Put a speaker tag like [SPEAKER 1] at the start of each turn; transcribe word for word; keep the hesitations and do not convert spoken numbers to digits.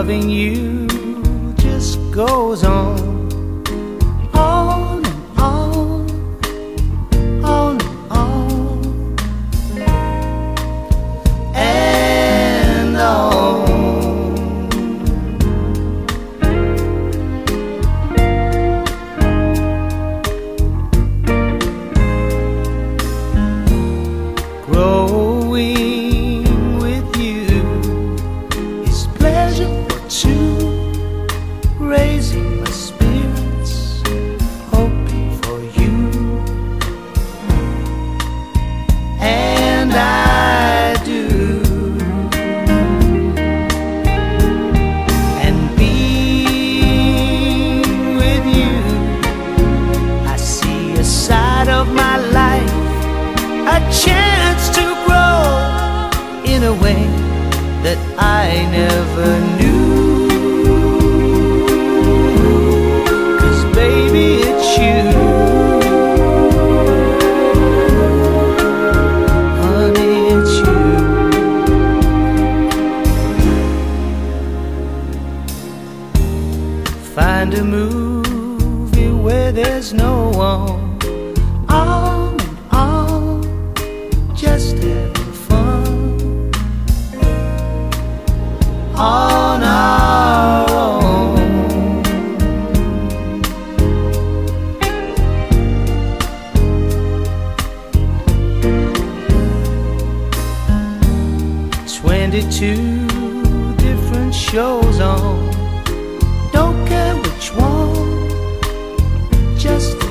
[SPEAKER 1] loving you just goes on, on and on, on and on, and on. Growing with you is pleasure for two, raising my spirits, hoping for you, and I do. And being with you, I see a side of my life, a chance to grow in a way that I never knew. 'Cause baby, it's you, honey, it's you. Find a movie where there's no one, on and on, just having fun on our own. Twenty-two different shows on, don't care which one, just